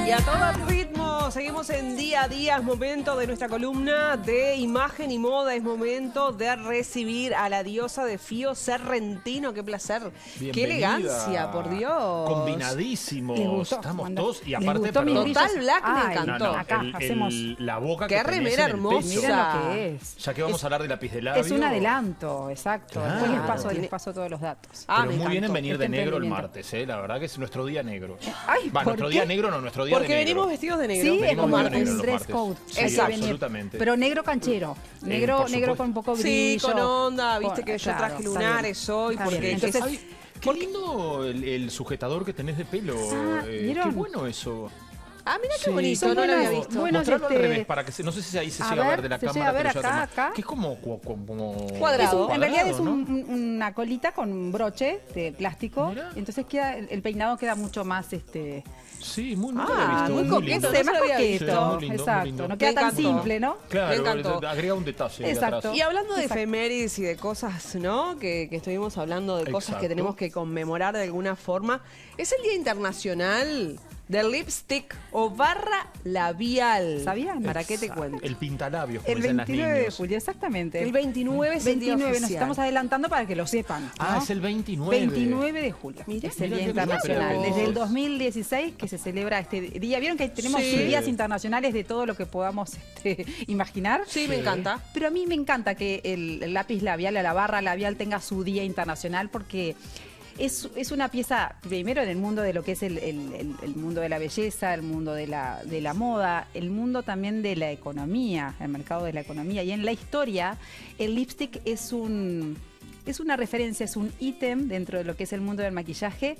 Y a todo ritmo, seguimos en día a día. Es momento de nuestra columna de imagen y moda. Es momento de recibir a la diosa de Fío Serrentino. ¡Qué placer! Bienvenida. ¡Qué elegancia, por Dios! Combinadísimo. Les gustó, Estamos Wanda. todos. Y Les aparte, gustó mis perdón. brillos. Total Black me Ay, encantó. No, Acá hacemos. la boca ¡Qué que tenés remera en el hermosa! pecho. Mira lo que es. Ya que vamos a hablar de lápiz de labio. Es un adelanto, exacto. Claro. Después les paso todos los datos. Ah, Pero me muy bien en encantó. venir de Este negro el emprendimiento. martes, la verdad que es nuestro día negro. Ay, Va, ¿por nuestro qué? día negro no, nuestro día Porque de negro. venimos vestidos de negro. Sí, es Venimos como vestidos de negro un los dress martes. code. Sí, Hay que venir. absolutamente. Pero negro canchero. Negro, por negro supuesto. con un poco Sí, brillo. con onda. Viste Con- que yo claro, traje está lunares bien. hoy. Está Porque bien. entonces, Entonces, Qué lindo el sujetador que tenés de pelo. Ah, Qué ¿vieron? bueno eso. mira qué Sí. bonito. Son No lo había buenos- visto. buenos, Mostrarlo al este, revés, para que no sé si ahí se a llega a ver ver, de la se cámara. llega a ver pero ya acá, acá. Que es como Cuadrado. en realidad es cuadrado, ¿no? una colita con un broche de plástico. Mira. Entonces queda el peinado queda mucho más Sí, nunca lo he visto. muy lindo. coqueto, más no lo había coqueto. visto. Muy lindo, muy Exacto. lindo. No queda Me tan encantó. simple, ¿no? Me Claro, encantó. agrega un detalle ahí Exacto. atrás. Y hablando de Exacto. efemérides y de cosas, ¿no? Que estuvimos hablando de cosas que Exacto. tenemos que conmemorar de alguna forma. Es el Día Internacional del Lipstick o barra labial. ¿Sabían? ¿Para qué te Exacto. cuento? El pintalabios, como El dicen las 29 de niños. julio, exactamente. El 29 es el día 29, nos oficial. estamos adelantando para que lo sepan. Ah, ¿no? es el 29. 29 de julio. Mirá, es el mirá Día qué Internacional. bien. Desde el 2016 que se celebra este día. ¿Vieron que tenemos Sí. días internacionales de todo lo que podamos imaginar? Sí, me encanta. Pero a mí me encanta que el lápiz labial, la barra labial tenga su día internacional porque es una pieza, primero en el mundo de lo que es el mundo de la belleza, el mundo de la moda, el mundo también de la economía, el mercado de la economía. Y en la historia, el lipstick es una referencia, es un ítem dentro de lo que es el mundo del maquillaje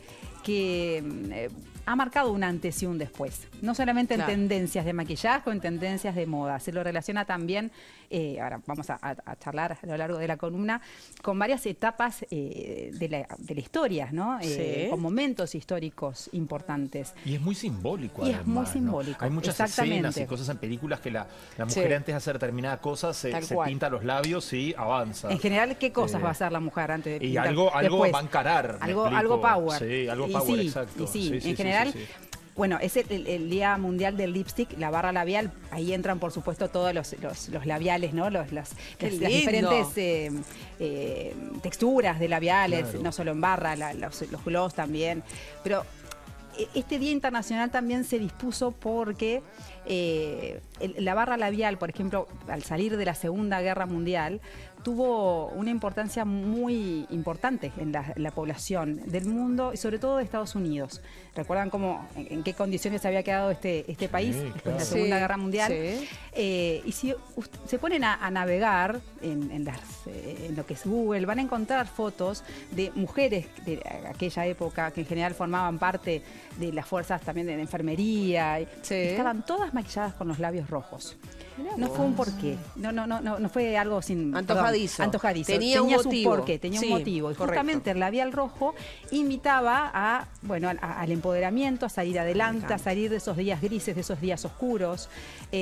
que ha marcado un antes y un después. No solamente en Claro. tendencias de maquillaje o en tendencias de moda, se lo relaciona también, ahora vamos a charlar a lo largo de la columna, con varias etapas de la historia, ¿no? Sí. Con momentos históricos importantes. Y es muy simbólico, Y es además, muy ¿no? simbólico, Hay muchas exactamente. escenas y cosas en películas que la Sí. mujer antes de hacer determinada cosa se Tal cual. pinta los labios y avanza. En general, ¿qué cosas Eh, va a hacer la mujer antes de Y pintar? algo Después, va a encarar. ¿me Algo explico? power. Sí, algo Y power, sí, exacto. y sí, Sí, sí, en sí, general, sí, sí. bueno, es el Día Mundial del Lipstick, la barra labial, ahí entran por supuesto todos los labiales, ¿no? Las lindo. diferentes texturas de labiales, Claro. no solo en barra, los gloss también. Pero este Día Internacional también se dispuso porque la barra labial, por ejemplo, al salir de la Segunda Guerra Mundial, tuvo una importancia muy importante en la población del mundo y sobre todo de Estados Unidos. ¿Recuerdan en qué condiciones había quedado este país después de la claro. Segunda Sí, Guerra Mundial? sí. Y si se ponen a navegar en lo que es Google, van a encontrar fotos de mujeres de aquella época que en general formaban parte de las fuerzas también de enfermería. Sí. Estaban todas maquilladas con los labios rojos. Mirá No vos. fue un porqué. No fue algo sin Antojadizo. perdón, antojadizo. Tenía un su motivo. porqué, tenía Sí, un motivo. Y correcto. justamente el labial rojo invitaba al empoderamiento, a salir adelante, a salir de esos días grises, de esos días oscuros.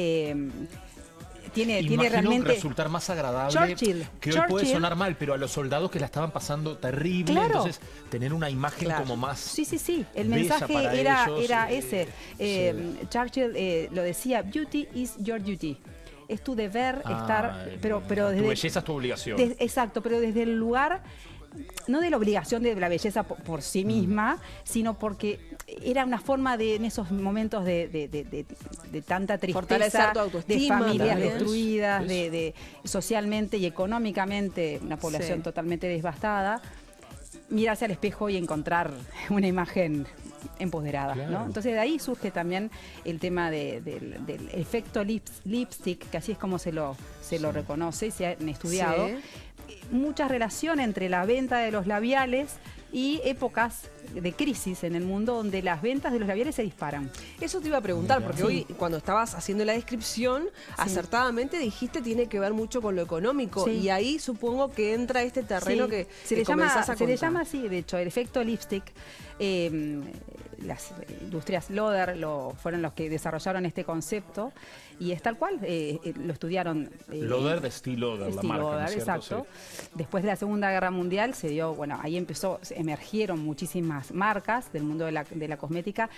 Tiene Imagino realmente resultar más agradable, Churchill. que hoy puede Churchill. sonar mal, pero a los soldados que la estaban pasando terrible, Claro. entonces tener una imagen Claro. como más Sí. El bella mensaje para era ellos, ese. Churchill lo decía, beauty is your duty. Es tu deber estar, pero tu desde... belleza es tu obligación. Exacto, pero desde el lugar, no de la obligación de la belleza por sí misma, sino porque era una forma en esos momentos de tanta tristeza, Fortalecer tu de autoestima familias también. destruidas, ¿Ves? de socialmente y económicamente una población Sí. totalmente devastada. Mirarse al espejo y encontrar una imagen empoderada, Claro. ¿no? Entonces de ahí surge también el tema del efecto lipstick, que así es como se lo reconoce y se han estudiado. Sí. Mucha relación entre la venta de los labiales y épocas de crisis en el mundo donde las ventas de los labiales se disparan. Eso te iba a preguntar, Mira. porque hoy cuando estabas haciendo la descripción, acertadamente dijiste tiene que ver mucho con lo económico. Sí. Y ahí supongo que entra este terreno Sí, que se le comenzás a llama contar. así, de hecho, el efecto lipstick. industrias Loder fueron los que desarrollaron este concepto y es tal cual, lo estudiaron. Loder de Estée Lauder, la marca, ¿no es cierto? Exacto. Sí. Después de la Segunda Guerra Mundial se dio, ahí emergieron muchísimas marcas del mundo de la cosmética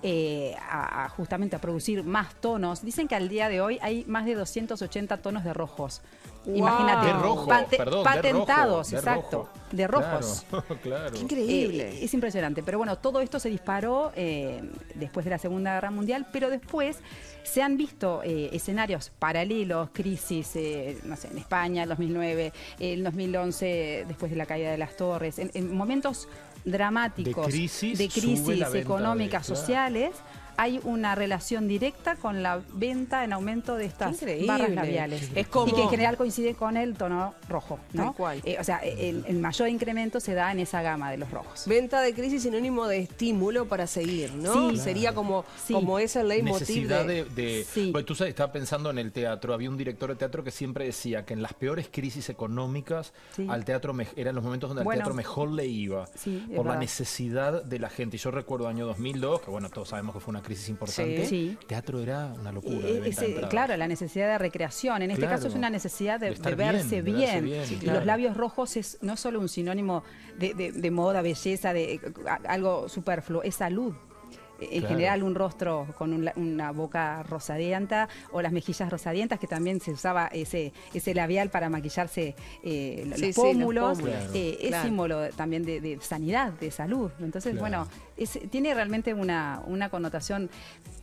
justamente a producir más tonos. Dicen que al día de hoy hay más de 280 tonos de rojos. Wow. Imagínate, De rojo, perdón, patentados, de exacto, rojo. de rojos. Claro, claro. Qué increíble. Es impresionante, pero bueno, todo esto se disparó después de la Segunda Guerra Mundial, pero después se han visto escenarios paralelos, crisis, no sé, en España, el 2009, el 2011, después de la caída de las torres, en momentos dramáticos de crisis económicas, sociales. Hay una relación directa con la venta en aumento de estas barras labiales. Es como... Y que en general coincide con el tono rojo, ¿no? Tal cual. O sea, el mayor incremento se da en esa gama de los rojos. Venta de crisis sinónimo de estímulo para seguir, ¿no? Sí. Claro. Sería como ese leitmotiv necesidad de... Sí. Pues tú sabes, estaba pensando en el teatro. Había un director de teatro que siempre decía que en las peores crisis económicas al teatro eran los momentos donde al teatro mejor le iba. Sí, por la verdad. necesidad de la gente. Y yo recuerdo año 2002, que bueno, todos sabemos que fue una crisis importante. Sí. El teatro era una locura de venta de entradas. Claro, la necesidad de recreación. En este caso es una necesidad de estar verse bien. Sí, Y claro. los labios rojos es no solo un sinónimo de moda, belleza, de algo superfluo, es salud. En general un rostro con una boca rosadienta o las mejillas rosadientas, que también se usaba ese labial para maquillarse los pómulos. Es símbolo también de sanidad, de salud. Entonces, tiene realmente una connotación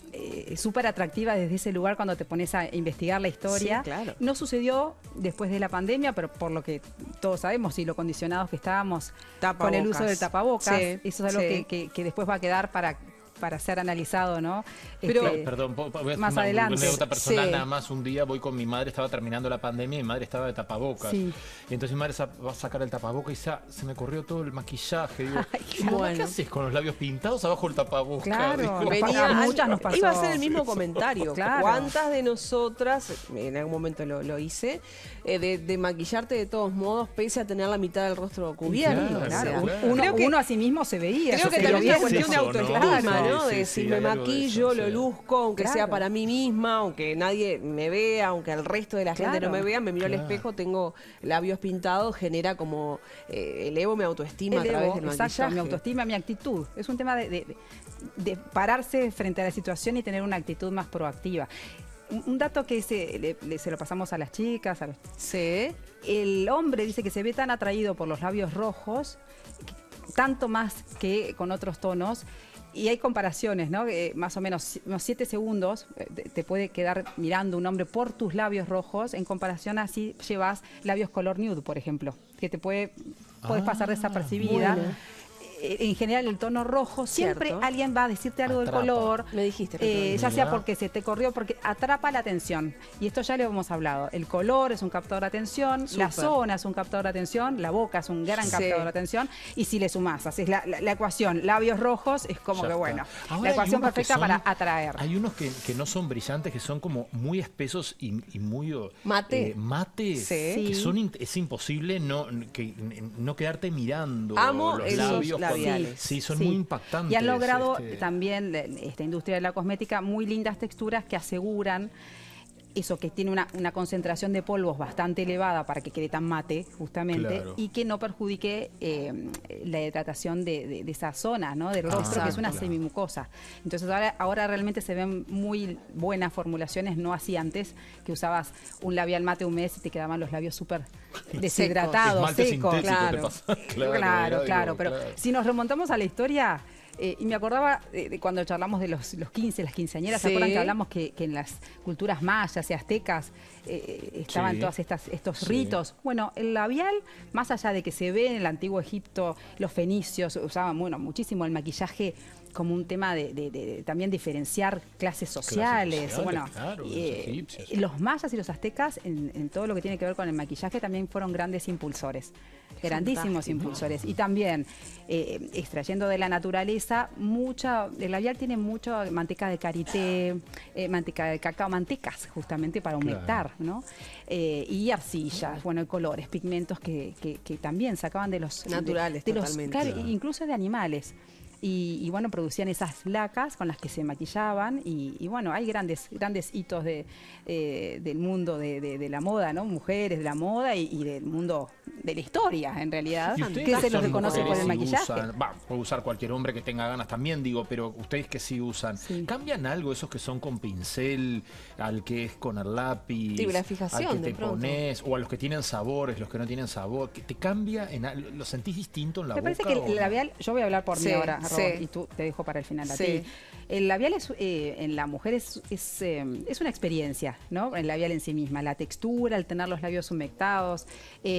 súper atractiva desde ese lugar cuando te pones a investigar la historia. Sí, claro. No sucedió después de la pandemia, pero por lo que todos sabemos y lo condicionados que estábamos con el uso del tapabocas, eso es algo que después va a quedar para ser analizado, ¿no? Pero, perdón, voy a más hacer una adelante. anécdota personal nada más. Un día voy con mi madre, estaba terminando la pandemia y mi madre estaba de tapabocas. Sí. Y entonces mi madre va a sacar el tapabocas y se me corrió todo el maquillaje. Digo, bueno. ¿qué haces con los labios pintados abajo del tapabocas? Claro. Digo, Venía, muchas nos pasó. Iba a ser el mismo comentario. Claro. ¿Cuántas de nosotras, en algún momento lo hice, de maquillarte de todos modos, pese a tener la mitad del rostro cubierto? Claro, O sea, claro. Uno a sí mismo se veía. Creo que se también es veía una cuestión de eso, autoestima, ¿no? ¿no? Sí, De sí, si me hay algo de maquillo, eso, lo sí. luzco, aunque sea Claro. para mí misma, aunque nadie me vea, aunque el resto de la gente no Claro. me vea, me miro al espejo, tengo labios pintados, genera como elevo mi autoestima a través del exacto, maquillaje. mi autoestima, mi actitud. Es un tema de pararse frente a la situación y tener una actitud más proactiva. Un dato que se lo pasamos a las chicas, a los Sí. el hombre dice que se ve tan atraído por los labios rojos, tanto más que con otros tonos, y hay comparaciones, ¿no? Más o menos unos 7 segundos te puede quedar mirando un hombre por tus labios rojos, en comparación a si llevas labios color nude, por ejemplo, que te puedes pasar desapercibida. bueno. En general el tono rojo, siempre Cierto. alguien va a decirte algo Atrapa. del color. Me dijiste que ya sea Mirá. porque se te corrió, porque atrapa la atención. Y esto ya lo hemos hablado. El color es un captador de atención, la Súper. zona es un captador de atención, la boca es un gran Sí. captador de atención. Y si le sumás, haces la ecuación labios rojos, es como Ya que está. bueno, Ahora la hay ecuación unos que perfecta son- para atraer. Hay unos que no son brillantes, que son como muy espesos y muy... Mate. Mate, Sí. que es imposible no quedarte mirando Amo los esos labios. labiales. Sí, son Sí. muy impactantes. Y han logrado este, también esta industria de la cosmética muy lindas texturas que aseguran eso, que tiene una concentración de polvos bastante elevada para que quede tan mate, justamente, Claro. y que no perjudique la hidratación de esa zona, ¿no? Del rostro, que es una claro. semimucosa. Entonces ahora realmente se ven muy buenas formulaciones, no así antes, que usabas un labial mate un mes y te quedaban los labios súper deshidratados, esmalte secos. sintético te claro. pasa. Claro, digo, pero si nos remontamos a la historia, y me acordaba de cuando charlamos de los 15, las quinceañeras, ¿se Sí. acuerdan que hablamos que en las culturas mayas y aztecas estaban Sí. todos estos Sí. ritos? Bueno, el labial, más allá de que se ve en el antiguo Egipto, los fenicios usaban muchísimo el maquillaje como un tema de también diferenciar clases sociales. sociales, claro, los egipcios. Los mayas y los aztecas, en todo lo que tiene que ver con el maquillaje, también fueron grandes impulsores. Grandísimos Fantástico. impulsores. Y también, extrayendo de la naturaleza, el labial tiene mucha manteca de karité, manteca de cacao, mantecas justamente para humectar, ¿no? Y arcillas, colores, pigmentos que también sacaban de los... Naturales, de los, totalmente. claro, Claro. incluso de animales. y bueno, producían esas lacas con las que se maquillaban y bueno, hay grandes hitos del mundo de la moda, ¿no? Mujeres de la moda y del mundo de la historia, en realidad, que se los reconoce por el maquillaje. Puede usar cualquier hombre que tenga ganas también, digo, pero ustedes que sí usan, ¿cambian algo esos que son con pincel, al que es con el lápiz, la fijación, al que te pones, o a los que tienen sabores, los que no tienen sabor? ¿Te cambia? ¿Lo sentís distinto en la boca? Me parece que el labial, yo voy a hablar por mí ahora, y tú te dejo para el final a ti. El labial en la mujer es una experiencia, ¿no? El labial en sí misma, la textura, el tener los labios humectados,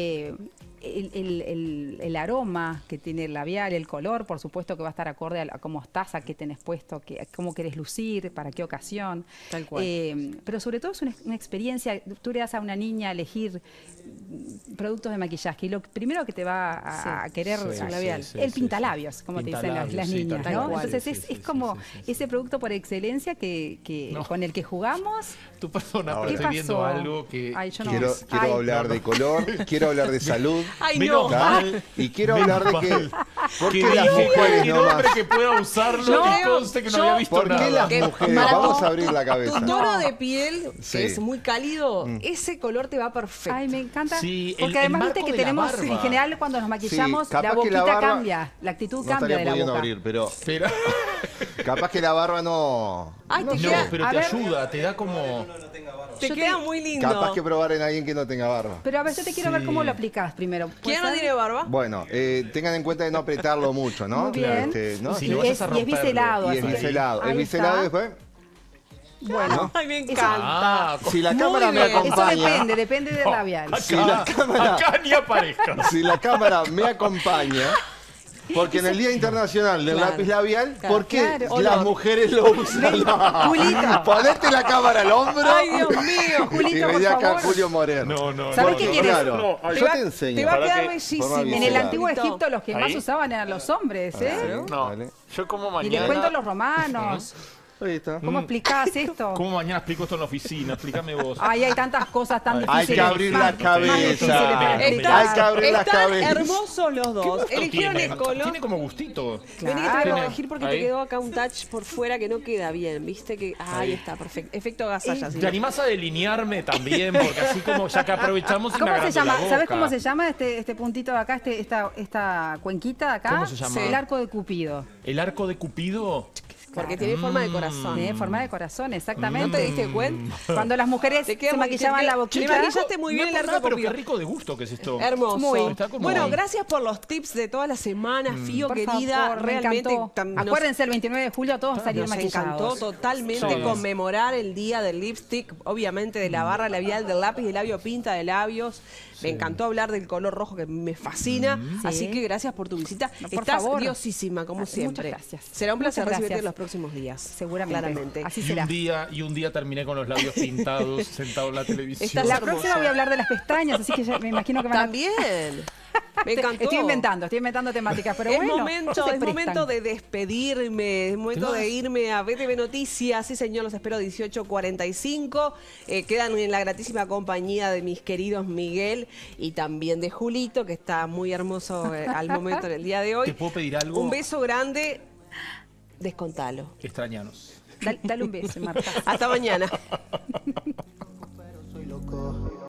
el aroma que tiene el labial, el color, por supuesto que va a estar acorde a cómo estás, a qué tenés puesto, cómo querés lucir, para qué ocasión. Tal cual. Pero sobre todo es una experiencia. Tú le das a una niña a elegir productos de maquillaje y lo primero que te va a querer un labial. El pintalabios, como te dicen las niñas, ¿no? Entonces es como ese producto por excelencia con el que jugamos. Tu persona, pero estoy viendo algo que... Ay, yo no. Quiero hablar de color, quiero hablar de salud. ¡Ay, no! Y quiero hablar de que... ¿Por qué las mujeres no más? que pueda usarlo, que no había visto ¿Por qué las mujeres? Vamos a abrir la cabeza. Tu tono de piel, que es muy cálido, ese color te va perfecto. Ay, me encanta. Sí, porque además viste que tenemos, en general, cuando nos maquillamos, la boquita cambia, la actitud cambia de la boca. Abrir, pero capaz que la barba no... Ay, no, pero te ayuda, te da como... Te queda muy lindo. Capaz que probar en alguien que no tenga barba. Pero a ver, yo te quiero ver cómo lo aplicás primero. ¿Quién no tiene barba? Bueno, tengan en cuenta de no apretarlo mucho, ¿no? Muy bien. ¿no? Si no vayas a romperlo. Y es biselado. Y es biselado. Es biselado después... Bueno, ay, me encanta. Si la cámara me acompaña... Eso depende del labial. Acá ni aparezca. Si la cámara me acompaña... Porque en el Día Internacional del Lápiz Labial, ¿por qué las mujeres lo usan? Julito. Ponete la cámara al hombro. Ay, Dios mío, Julito, y por venía acá favor. Julio Moreno. ¿Sabés qué quieres? Claro, yo te enseño. Te va a quedar bellísimo. En el antiguo Egipto los que más usaban eran los hombres, ¿eh? No, yo como mañana... Y les cuento los romanos. Ahí está. ¿Cómo explicás esto? ¿Cómo mañana explico esto en la oficina? Explícame vos. Ay, hay tantas cosas tan difíciles. Hay que abrir la cabeza. Hay que abrir la cabeza. Hermosos los dos. Eligieron el color. Tiene como gustito. Vení que te voy a corregir porque te Ahí. quedó acá un touch por fuera que no queda bien, ¿viste? Que ahí está, perfecto. Efecto gasalla. ¿Te animás a delinearme también? Porque así como ya que aprovechamos y me ¿Cómo se agrando llama? la boca. ¿Sabés cómo se llama este puntito de acá, esta cuenquita de acá? ¿Cómo se llama? El arco de Cupido. ¿El arco de Cupido? Porque tiene forma de corazón. Tiene forma de corazón, exactamente. ¿No te diste cuenta? Cuando las mujeres se maquillaban la boquita. Te maquillaste muy bien el arco de Pero Cupido. qué rico de gusto que es esto. Hermoso. Muy. Está como- Bueno, gracias por los tips de toda la semana, Fío, Por querida. favor, me Realmente encantó. Acuérdense, el 29 de julio todos salir nos maquillados. encantó totalmente Sí. conmemorar el día del lipstick, obviamente de la barra labial, del lápiz de labio, pinta de labios. Me encantó hablar del color rojo que me fascina. Sí. Así que gracias por tu visita. No, por Estás favor. diosísima, como Muchas siempre. gracias. Será un placer Muchas recibirte gracias. en los próximos días. Seguramente. Claramente. Así Y será. un día terminé con los labios pintados, sentado en la televisión. Estás La hermosa. próxima voy a habblar de las pestañas, así que ya me imagino que van a... También. Me encantó. Estoy inventando temáticas, pero es bueno. momento, se es prestan. momento de despedirme, es momento de irme a BTV Noticias. Sí, señor, los espero 18:45. Quedan en la gratísima compañía de mis queridos Miguel y también de Julito, que está muy hermoso al momento en el día de hoy. ¿Te puedo pedir algo? Un beso grande. Descontalo. Extrañanos. Dale un beso, Marta. Hasta mañana.